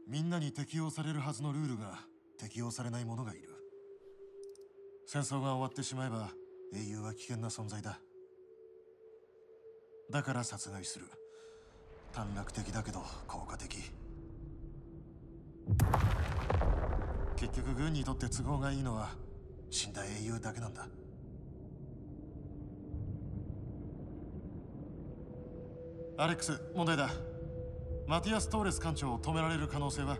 みんなに適用されるはずのルールが適用されない者がいる。戦争が終わってしまえば英雄は危険な存在だ。だから殺害する。短絡的だけど効果的。結局軍にとって都合がいいのは死んだ英雄だけなんだ。アレックス、問題だ。マティアス・トーレス艦長を止められる可能性は？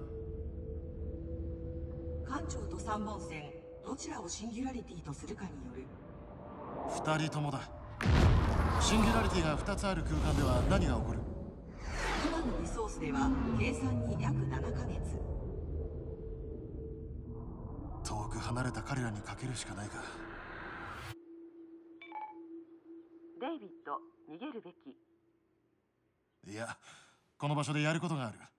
艦長と3本線どちらをシンギュラリティとするかによる。 2人ともだ。シンギュラリティが2つある空間では何が起こる？ 今のリソースでは計算に約7ヶ月。 遠く離れた彼らにかけるしかないか。 デイビッド、逃げるべき。 いや、この場所でやることがある。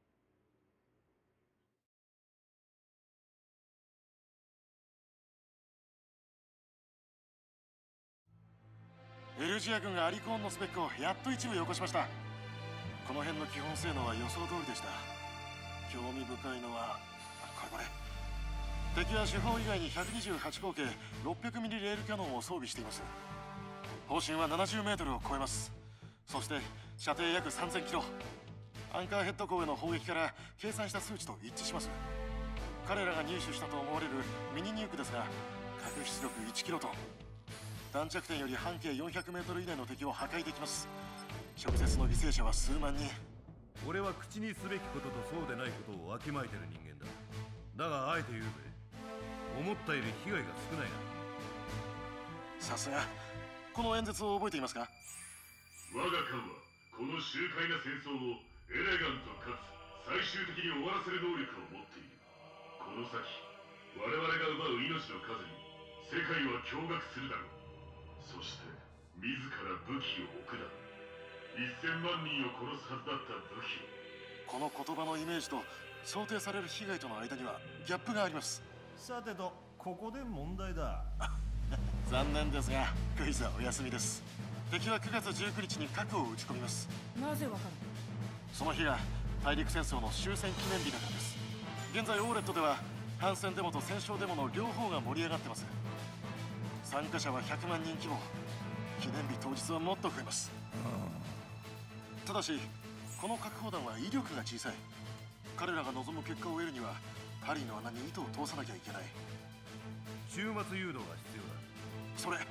エルジア軍がアリコーンのスペックをやっと一部よこしました。この辺の基本性能は予想通りでした。興味深いのはこれ。敵は主砲以外に128口径600ミリレールキャノンを装備しています。砲身は70メートルを超えます。そして射程約3000キロ。アンカーヘッド港への砲撃から計算した数値と一致します。彼らが入手したと思われるミニニュークですが、核出力1キロトン。弾着点より半径400メートル以内の敵を破壊できます。直接の犠牲者は数万人。 俺は口にすべきこととそうでないことをわきまえてる人間だ。だがあえて言うぜ、思ったより被害が少ないな。 さすが。この演説を覚えていますか？ 我が艦はこの周回な戦争をエレガントかつ最終的に終わらせる能力を持っている。この先我々が奪う命の数に世界は驚愕するだろう。そして自ら武器を置くだろう。1000万人を殺すはずだった武器を。 この言葉のイメージと想定される被害との間にはギャップがあります。 さてと、ここで問題だ。 残念ですがクイズはお休みです。敵は9月19日に核を撃ち込みます。 なぜわかる？ その日が大陸戦争の終戦記念日だからです。現在オーレットでは反戦デモと戦勝デモの両方が盛り上がってます。参加者は100万人規模。記念日当日はもっと増えます。ただしこの核砲弾は威力が小さい。彼らが望む結果を得るには針の穴に糸を通さなきゃいけない。 終末誘導が必要だ。 それ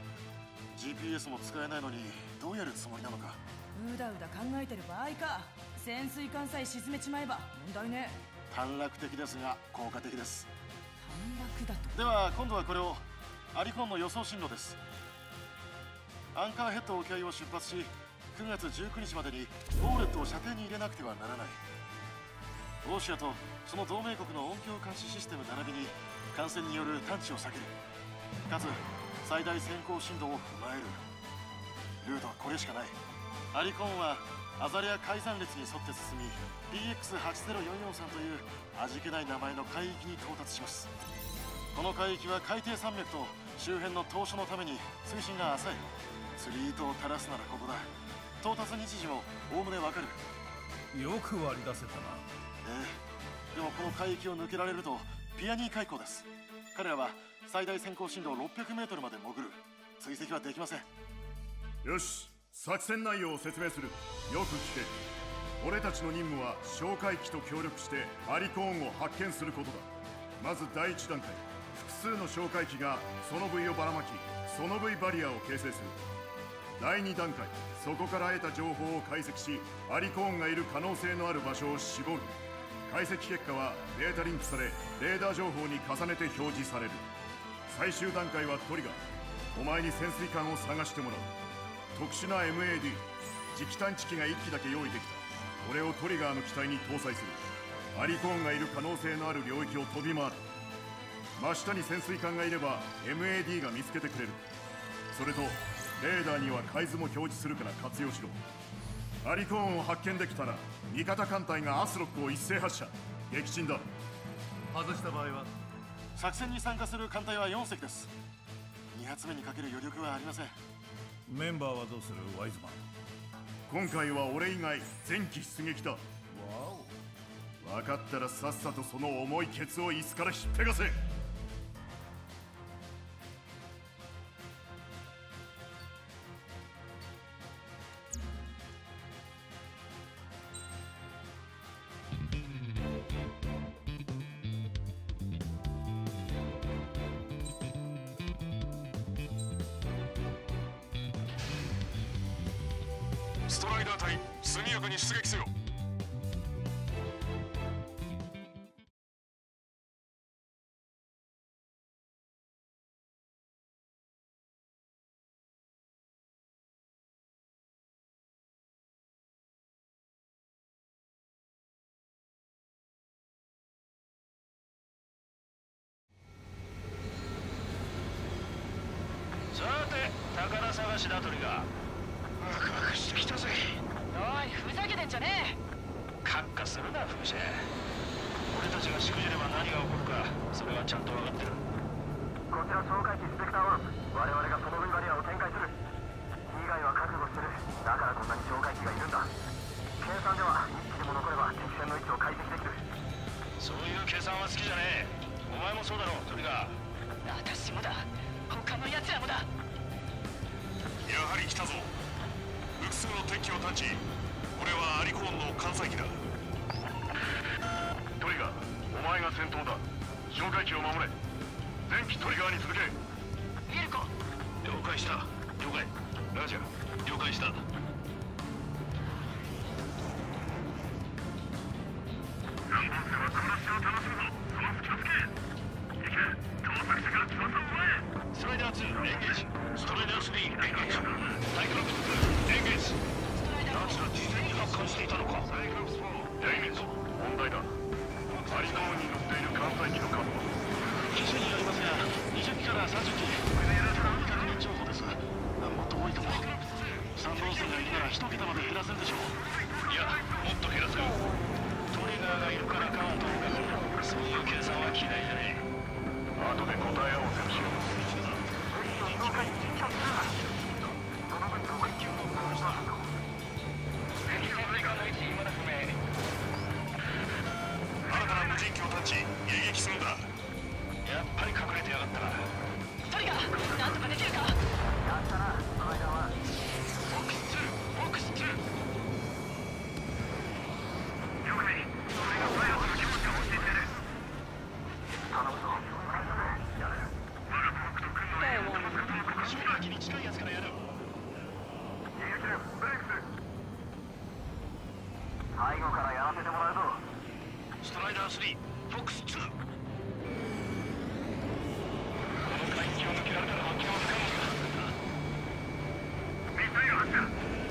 GPS も使えないのにどうやるつもりなのか。 うだうだ考えてる場合か。潜水艦さえ沈めちまえば問題ね。 短絡的ですが効果的です。 短絡だと。 では今度はこれを。アリコンの予想進路です。アンカーヘッド沖合を出発し9月19日までにオーレットを射程に入れなくてはならない。オーシアとその同盟国の音響監視システム並びに艦船による探知を避ける。かつ最大先行深度を踏まえる。ルートはこれしかない。アリコンはアザレア海山列に沿って進み PX80443 という味気ない名前の海域に到達します。この海域は海底山脈と周辺の島嶼のために水深が浅い。釣り糸を垂らすならここだ。到達日時もおおむねわかる。 よく割り出せたな。 でもこの海域を抜けられるとピアニー海溝です。彼らは最大先行深度600メートルまで潜る。追跡はできません。 よし、作戦内容を説明する。よく聞け。俺たちの任務は哨戒機と協力してアリコーンを発見することだ。まず第一段階、複数の哨戒機がソノブイをばらまきソノブイバリアを形成する。第2段階、そこから得た情報を解析しアリコーンがいる可能性のある場所を絞る。解析結果はデータリンクされレーダー情報に重ねて表示される。最終段階はトリガー。お前に潜水艦を探してもらう。特殊な MAD 磁気探知機が1機だけ用意できた。これをトリガーの機体に搭載する。アリコーンがいる可能性のある領域を飛び回る。真下に潜水艦がいれば MAD が見つけてくれる。それとレーダーには海図も表示するから活用しろ。アリコーンを発見できたら味方艦隊がアスロックを一斉発射。撃沈だ。 外した場合は？ 作戦に参加する艦隊は4隻です。2発目にかける余力はありません。 メンバーはどうする？ワイズマン。 今回は俺以外全機出撃だ。 わ分かったらさっさとその重いケツを椅子から引っぺがせ。 ストライダー隊、速やかに出撃せよ。 さて、宝探しだトリガー。ワクワクしてきたぜ。 おい、ふざけてんじゃねえ。 カッカするな、風車。俺たちがしくじれば何が起こるか、それはちゃんと分かってる。 こちら哨戒機スペクターオロプ。我々がその分バリアを展開する。被害は覚悟してる。だからこんなに哨戒機がいるんだ。計算では1機でも残れば敵戦の位置を解析できる。 そういう計算は好きじゃねえ。お前もそうだろ、トリガー。 私もだ。他の奴らもだ。 やはり来たぞ。複数の敵機を探知。これはアリコーンの艦載機だ。トリガー、お前が先頭だ。哨戒機を守れ。全機トリガーに続け。 ミルコ。 了解した。了解。ラジャー、了解した。 南本線はこの城を楽しむぞ。その隙をつけ。行け。盗作者から翼を奪え。 ストライダー2、エンゲージ。ストライダー3、エンゲージ。サイクロプス2、エンゲージ。奴ら事前に発艦していたのか。 サイクロプス4、エンゲージ。問題だ。アリコーンに乗っている艦載機の数は機種によりますが、20機から30機。未確認情報です。もっと多いかも。3本線がいるなら1桁まで減らせるでしょう。いや、もっと減らせる。トリガーがいるからかはともかく、そういう計算は嫌いじゃねえ。 後で答え合わせをしよう。新たな無人機を探知、迎撃するんだ。 やっぱり隠れてやがったな。 トリガー、なんとかできるか。 やったな、ストライダーは。 フォックス2、フォックス2。 了解。それがパイロットの気持ちを教えてやる。 頼むぞ。やれ。 我がトラックと軍の兵を騙すことの心哨戒機に近いやつからやる。 逃げ切る。ブレイクス。背後からやらせてもらうぞ。 ストライダー3、フォックス2。この海域を抜けられたら発見は不可能だ。 ミサイル発射。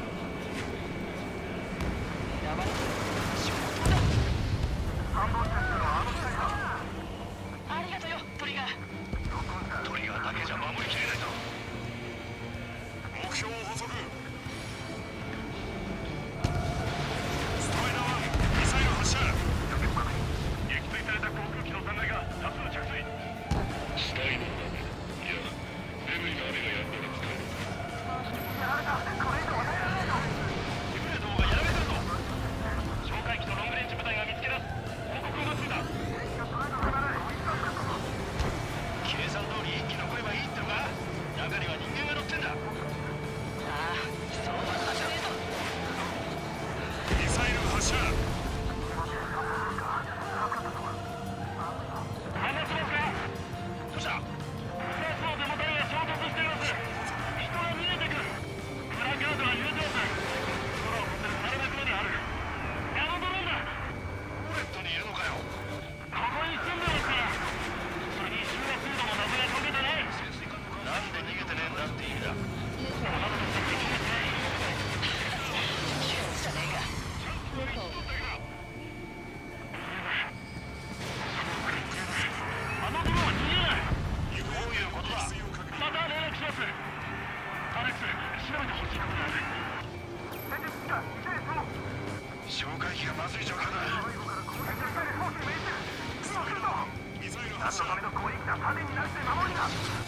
やばい。消灯だ。 3本線のあの機体だ。 ありがとよ、トリガー。 トリガーだけじゃ守りきれないぞ。 目標を捕捉。ストライダー1、ミサイル発射。撃墜された航空機の残骸が多数着水。 したいのだね。いや、レムリの雨がやんだら使える。 やられた。これ以上はやらないと。 リブレートがやられてるぞ。哨戒機とロングレンジ部隊が見つけ出す。報告がついた。計算通り1機残ればいいってのか。中には人間が乗ってんだ。 ああ、そうはさせねえぞ。 ミサイル発射。 放ちますか。どうした。2つのデモ隊が衝突しています。人が逃げてくる。プラカードが揺れてます。空を飛んでる垂れ幕にある。あのドローンだ。ポレットにいるのかよ。ここに住んでますから。それに集合速度も謎が解けてない。なんで逃げてねえんだって意味だ。おなたとして敵ですね。 気をじゃねえか。 あのドローンは逃げない。どういうことだ。また連絡します。アレックス、調べてほしいことがある。哨戒機がまずい状況だ。 ミサイル発射。 の攻撃が盾になって守りだ。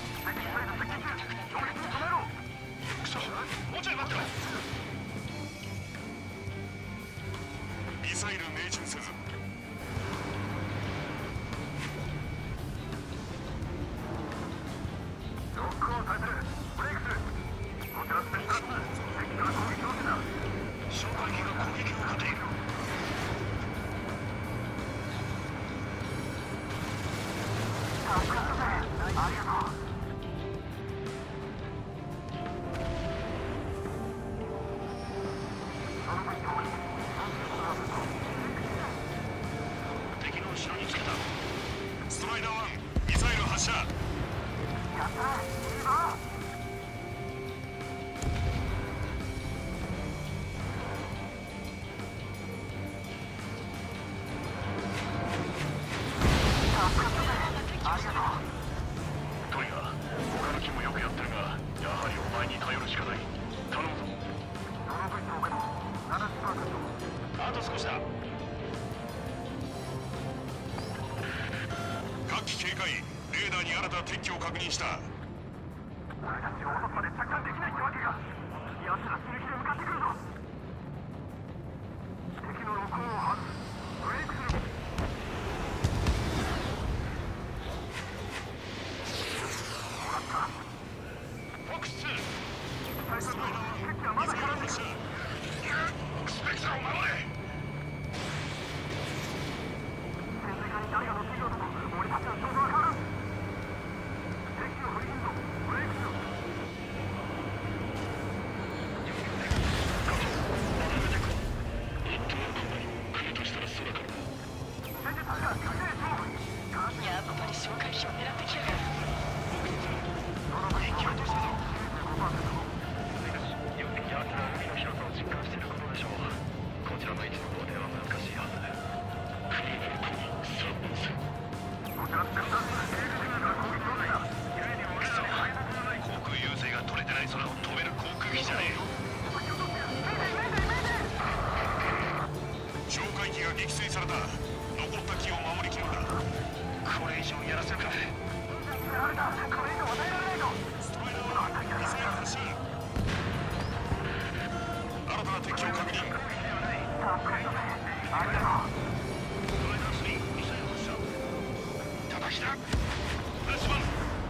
クソ、もうちょい待ってろ。 ミサイル命中せず。 ダーに新たな撤去を確認した。 俺たちを落とすまで着艦できないってわけか。奴ら死ぬ気で向かってくるぞ。敵の録音を外す。ブレイクする。もらった。 フォックス2、 最初のスペクターまだ絡んでる。 スペクターを守れ。 潜水艦に誰が乗っていようとも俺たちの仕事は変わらん。敵を振り切るぞ。ブレイクしろ。 やっぱり哨戒機を狙ってきやがる。 航空優勢が取れてない空を止める航空機じゃねえ。 哨戒機が撃墜された。残った機を守りきるんだ。 これ以上やらせるか。 ストライダーはミサイル発射。新たな敵を確認。 叩きだ。フラッシュバン。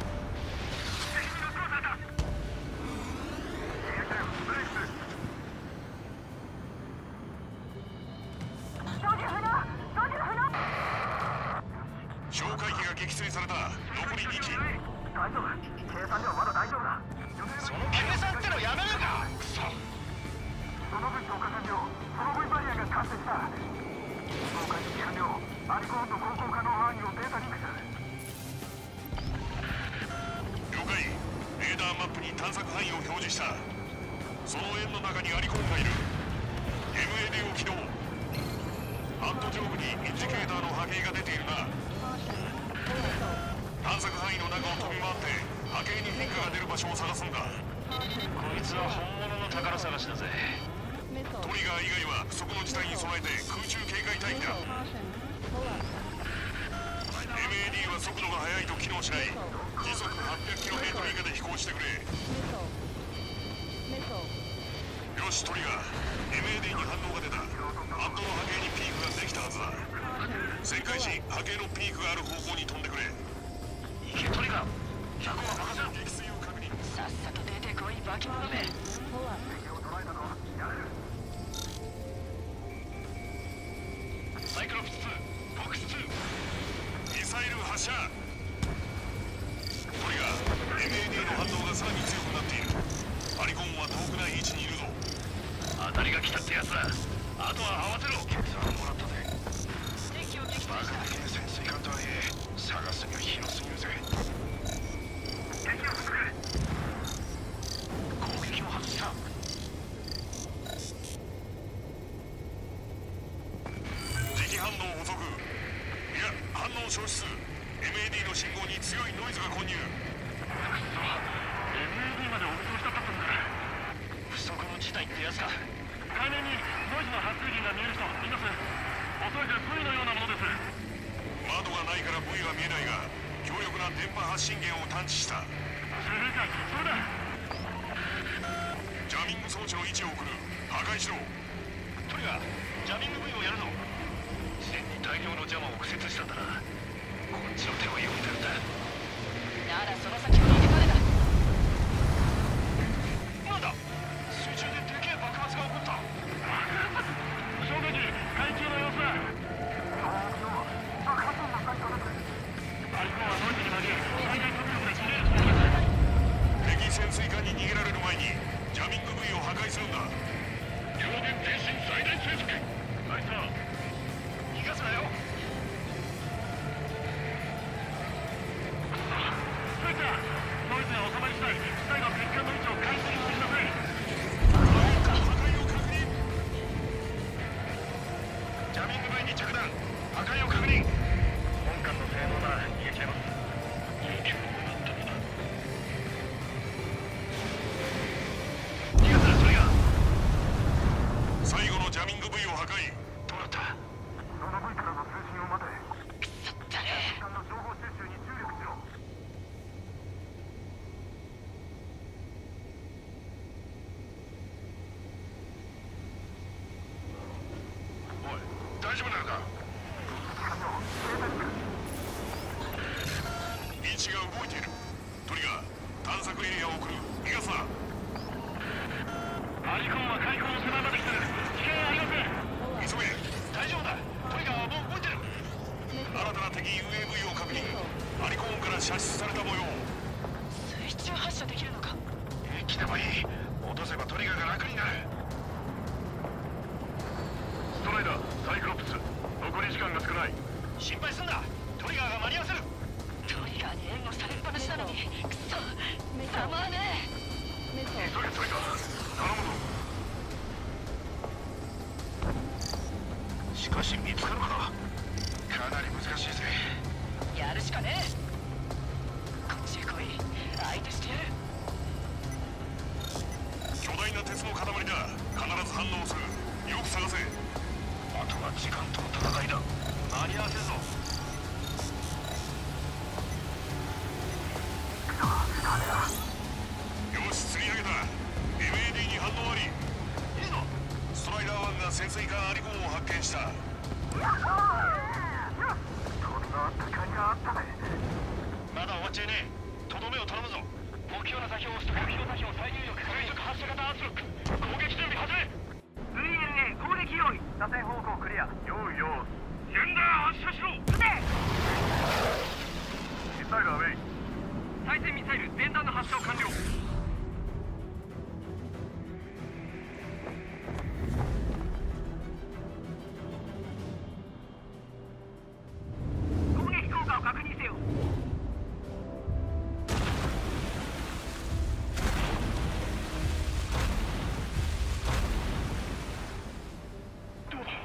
哨戒機が撃墜された。残り2機。 大丈夫。計算ではまだ大丈夫だ。 その計算ってのやめるか。クソ。 その分消化完了。その分バリアが完成した。総解析完了。アリコーンと航行可能範囲をデータリンクする。 了解。レーダーマップに探索範囲を表示した。その円の中にアリコンがいる。 MAD を起動。ハント上部にインジケーターの波形が出ているな。探索範囲の中を飛び回って波形に変化が出る場所を探すんだ。 こいつは本物の宝探しだぜ。 トリガー以外は不測の事態に備えて空中警戒待機だ。 MAD は速度が速いと機能しない。時速 800km 以下で飛行してくれ。よしトリガー、 MAD に反応が出た。ハントの波形にピークができたはずだ。旋回し波形のピークがある方向に飛んでくれ。 行けトリガー。100は任せろ。 撃墜を確認。 さっさと出てこいバキモノめ。 サイクロプス2、フォックス2。 ミサイル発射。トリガー、 MAD の反応がさらに強くなっている。アリコンは遠くない位置にいるぞ。 当たりが来たってやつだ。あとは合わせろ。決断もらったぜ。 敵を撃バ墜した。 カ的な潜水艦とはいえ探すには広すぎるぜ。 敵を続け。 攻撃を外した。 磁気反応補足。いや反応消失。 MAD の信号に強いノイズが混入。 MAD までお見通しだったんだ。不測の事態ってやつか。 海面にノイズの発生源が見える人います。おそらく V のようなものです。 窓がないから V は見えないが強力な電波発信源を探知した。 それか、それだ。 ジャミング装置の位置を送る。破壊しろ。 トリガー、ジャミング V をやるぞ。事前に大量のジャマを敷設したんだな。こっちの手を読んでるんだ。 ならその先を逃げまでだ。 なんだ、水中ででけえ爆発が起こった。 消火器、海中の様子だ。 爆発音の最初です。 アリコンはノイズに紛れ最大速力でリレーしています。 敵潜水艦に逃げられる前にジャミング V を破壊するんだ。 両電停止最大制速。ナイスだ。逃がすなよ。 スペクター、ノイズが収まり次第機体の敵艦の位置を解析してください。 破壊を確認。 ジャミング V に着弾。破壊を確認。本艦の性能なら逃げ切れます。いい気分になったんだ。逃がすなトリガー。 最後のジャミング V を破壊。 どうだった。 その V からの通信を待て。 誰？ 艦の情報収集に注力しろ。 してもいい。落とせばトリガーが楽になる。ストライダー、サイクロプス、残り時間が少ない。心配すんな、トリガーが間に合わせる。 トリガーに援護されっぱなしなのに、くそ、たまらねえ。 急げトリガー、頼むぞ。しかし見つかるか。かなり難しいぜ。 やるしかねえ。こっちへ来い、相手してやる。 巨大な鉄の塊だ。必ず反応する。よく探せ。あとは時間との戦いだ。間に合わせるぞ。よし、釣り上げた。 MAD に反応あり。いいぞ。ストライダー1が潜水艦アリコンを発見した。こんな戦いがあったね。まだ終わっちゃいねえ。とどめを頼むぞ。目標の座標を押すと目標座標再入力。垂直発射型圧力。攻撃準備始め。 VNA 攻撃用意。車線方向クリア。 用意よ。 ジェンダー発射しろ。撃て。 ミサイルアウェイ。 対戦ミサイル前段の発射を完了。攻撃効果を確認せよ。 どうだ。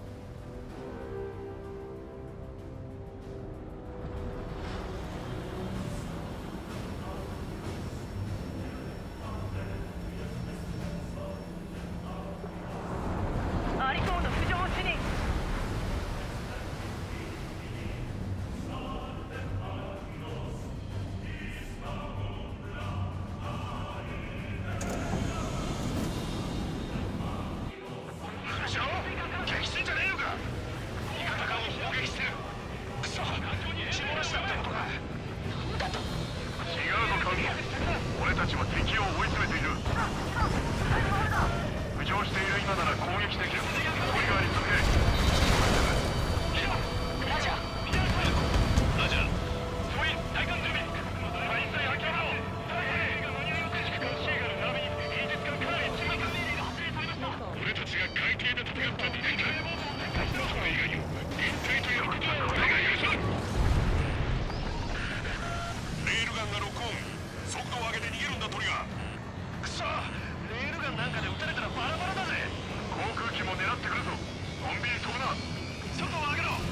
アリコーンの浮上を指認。 しろ。撃してんじゃねえのか。味方艦を砲撃してる。くそ、血漏らしたってことか。違うのカウン。俺たちは敵を追い詰めている。浮上している今なら攻撃できる。トリガーに続け。 ラジャー。 ラジャー。総員、対艦準備。一切諦めろ。シーガル並びにイージス艦かなり中間命令が発令されました。俺たちが海底で戦った2年間。それ以外にも一体ということは俺が許さん。レールガンがロックオン。速度を上げて逃げるんだトリガー。くそ、レールガンなんかで撃たれたらバラバラだぜ。航空機も狙ってくるぞ。のんびり飛ぶな。速度を上げろ。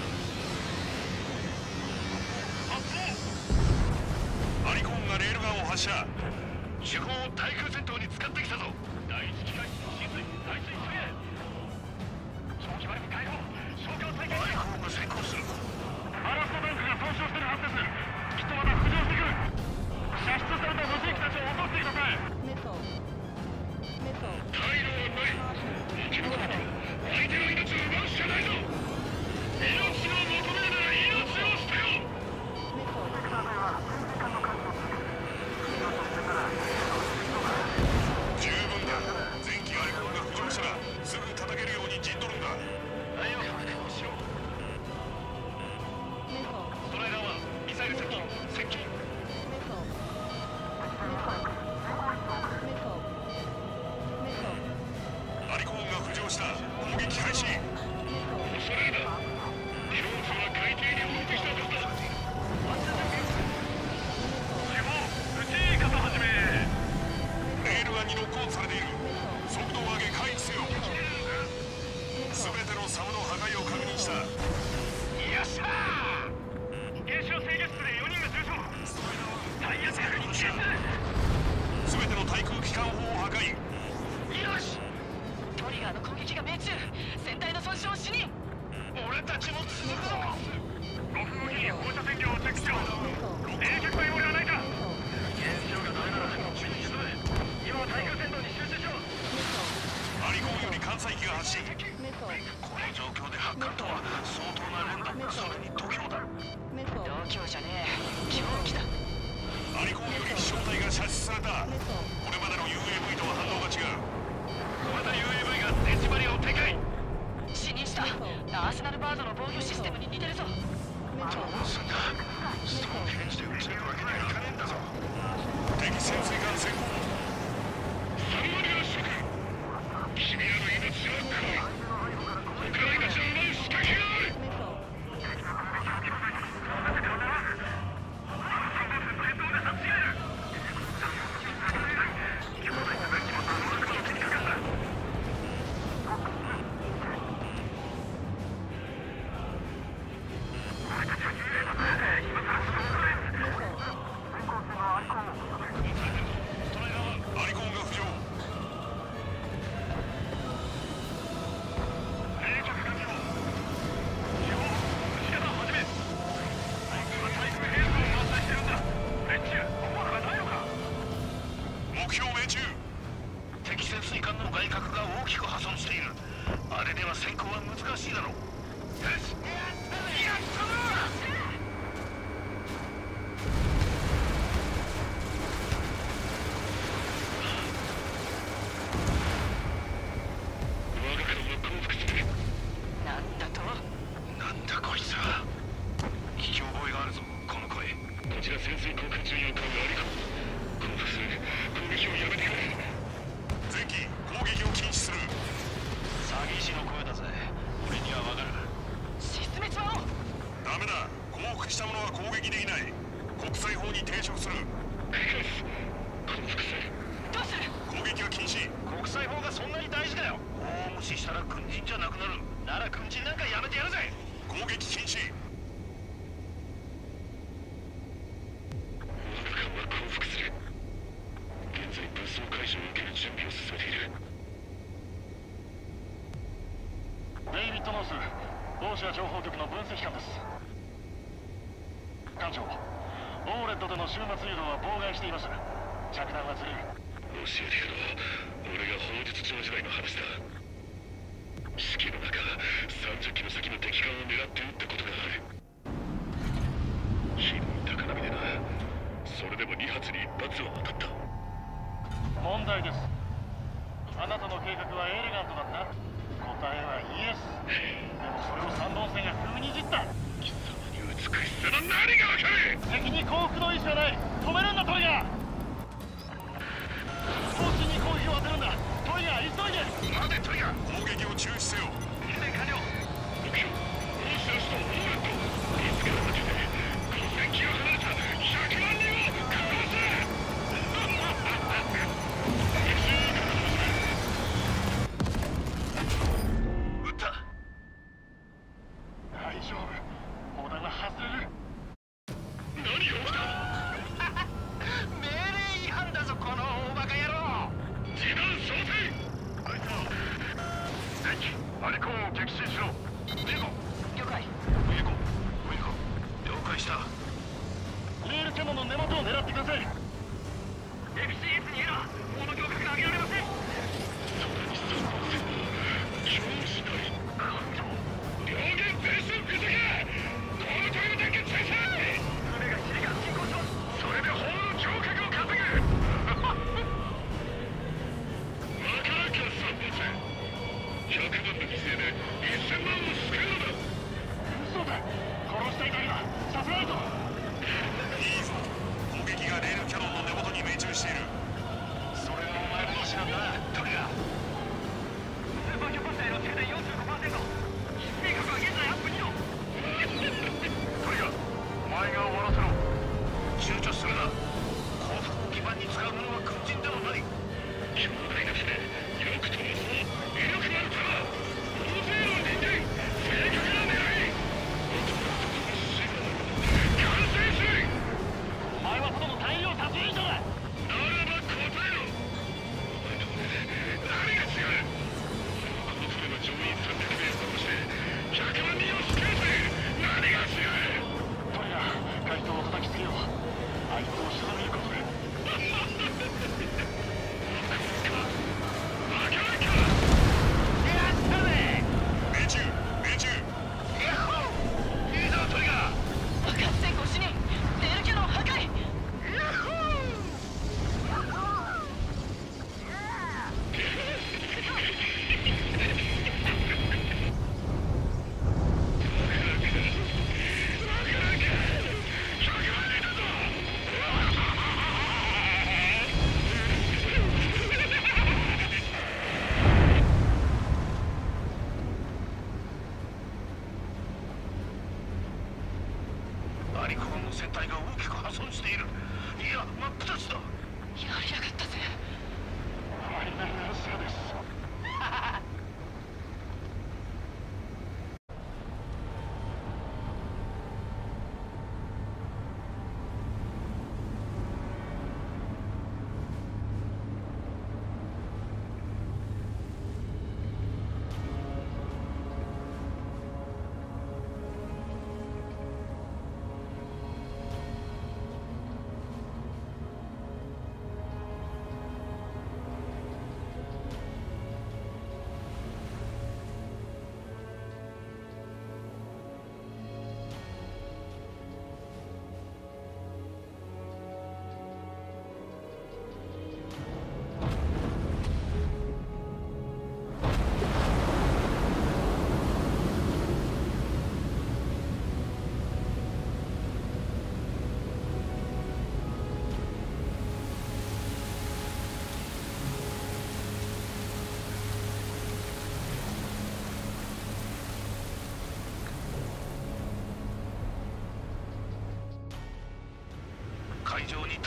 発砲。アリコーンがレールガンを発射。手法を対空戦闘に使ってきたぞ。第一機関室浸水、排水水泳。長期バルブ解放、消火を再開。アリコーンが先行する。バラストタンクが損傷してるはずです。きっとまた浮上してくる。射出された無人機たちを落としてください。退路はない。生き残ると相手の命を奪うしかないぞ。命を求めるなら命を捨てよ。十分だ。前期アリコンが浮上したらすぐ叩けるように陣取るんだ。はいよ、確認しろ。ストライダー1、ミサイル接近。接近。アリコーンが浮上した。攻撃開始。ストライダー、荷物は海底に降りてきたはずだ。主砲、撃ち方始め。レールガンにロックオンされている。速度を上げ回避せよ。全てのサムの破壊を確認した。よっしゃー。原子炉制御室で4人が重傷。最悪確認する。全ての対空機関砲を破壊。 よし。トリガーの攻撃が命中。船体の損傷を指認。 俺たちも続くのか。5分おきに放射線量をチェックしろ。冷却という俺はないか。原子炉がダメなら注意しろ。今は対空戦闘に集中しろ。アリコンより艦載機が発進。この状況で発艦とは相当な連打。それに度胸だ。 度胸じゃねえ、狂気だ。 アリコンより飛翔体が射出された。これまでの UAV とは反応が違う。また UAV が電磁バリアを展開。 視認した。アーセナルバードの防御システムに似てるぞ。 どうすんだ。ストーンヘンジで撃ち抜くわけにはいかねえんだぞ。敵潜水艦先行。 標命中。敵潜水艦の外角が大きく破損している。あれでは先行は難しいだろう。よし、やったぞ。 ロシア情報局の分析官です。艦長、オーレットでの終末誘導は妨害しています。着弾はずれる。 教えてやろう。俺が砲術長時代の話だ。指揮の中、30キロ先の敵艦を狙って撃ったことがある。広い高波でな。それでも2発に1発は当たった。 問題です。あなたの計画はエレガントだった。答えはイエス。でもそれを3本線が踏みにじった。 貴様に美しさの何がわかる。 敵に降伏の意思はない。止めるんだトリガー。方針に攻撃を当てるんだ。トリガー急いで。 待てトリガー。攻撃を中止せよ。入電完了。目標モンスター首都オーレット。いつから先で5000キロ離れた100万人を殺す。撃った。 大丈夫。砲弾は外れる。 何が起きた。命令違反だぞこの大バカ野郎。示弾想定。あいつは敵アリコンを撃沈しろ。ウィエコ了解。 ウィエコ了解した。 レールキャノンの根元を狙ってください。 FCS にエラー。この強角が上げられません。 それに3本線は超しない。両舷ベース受けこのトリム電源再生。 船が1時間進行します。 それで砲の強角を稼ぐ。わからんか3本線。100万の犠牲で1000万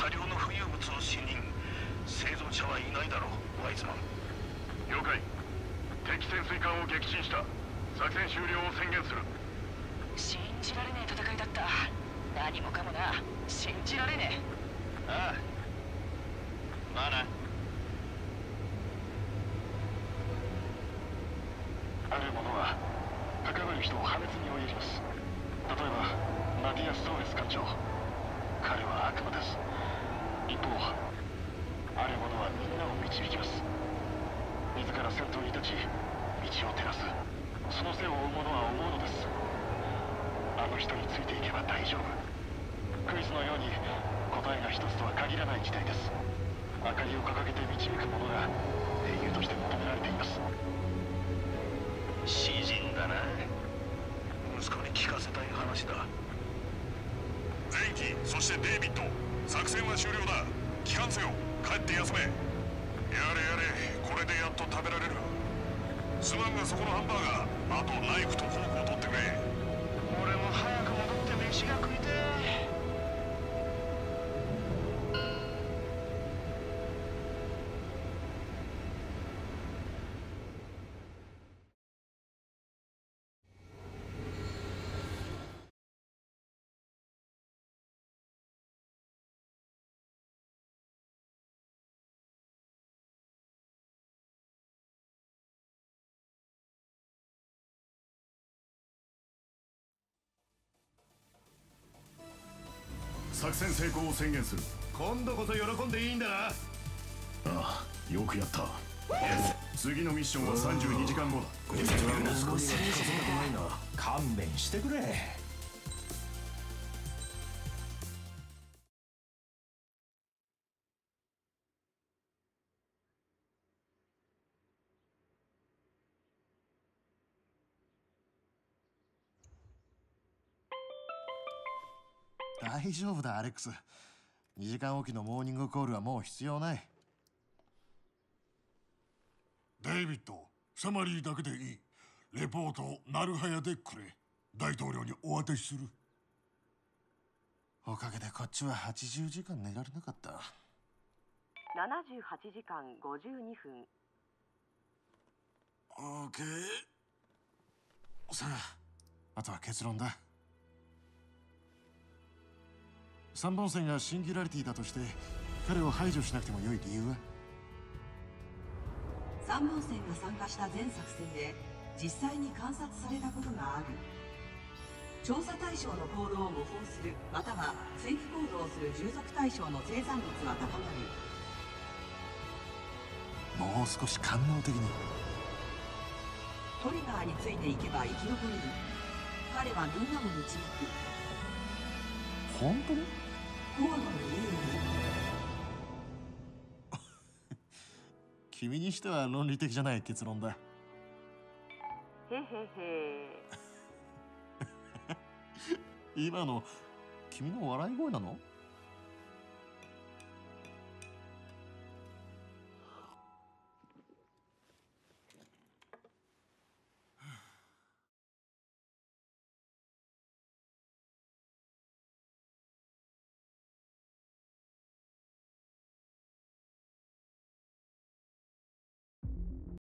多量の浮遊物を信任。生存者はいないだろう、ワイズマン。 了解。敵潜水艦を撃沈した。作戦終了を宣言する。 信じられねえ戦いだった。何もかもな、信じられねえ。 ああ、まあな。 ある者は関わる人を破滅に追いやります。例えばマティアス・トーレス艦長、彼は悪魔です。一方ある者はみんなを導きます。自ら先頭に立ち道を照らす。その背を追う者は思うのです。あの人についていけば大丈夫。クイズのように答えが一つとは限らない時代です。明かりを掲げて導く者が英雄として求められています。 詩人だな。息子に聞かせたい話だ。 ゼンキ、そしてデイビッド、作戦は終了だ。帰還せよ。帰って休め。やれやれ、これでやっと食べられる。すまんがそこのハンバーガー、あとナイフとフォークを取ってくれ。 俺も早く戻って飯が食いてえ。 作戦成功を宣言する。 今度こそ喜んでいいんだな。 ああ、よくやった。次のミッションは32時間後だ。 こいつはもう少しさせたくないな。勘弁してくれ。 大丈夫だアレックス。2時間おきのモーニングコールはもう必要ない。 デイビッド、サマリーだけでいい。レポートをなるはやでくれ。大統領にお渡しする。 おかげでこっちは80時間寝られなかった。 78時間52分。 オーケー。さあ、あとは結論だ。3本線がシンギュラリティだとして彼を排除しなくても良い理由は？ 3本線が参加した全作戦で実際に観察されたことがある。調査対象の行動を模倣するまたは追尾行動をする従属対象の生産率は高まる。 もう少し官能的に。 トリガーについていけば生き残れる。彼はみんなを導く。 本当に？ コアドの有利。 君にしては論理的じゃない結論だ。 へへへ。 今の君の笑い声なの？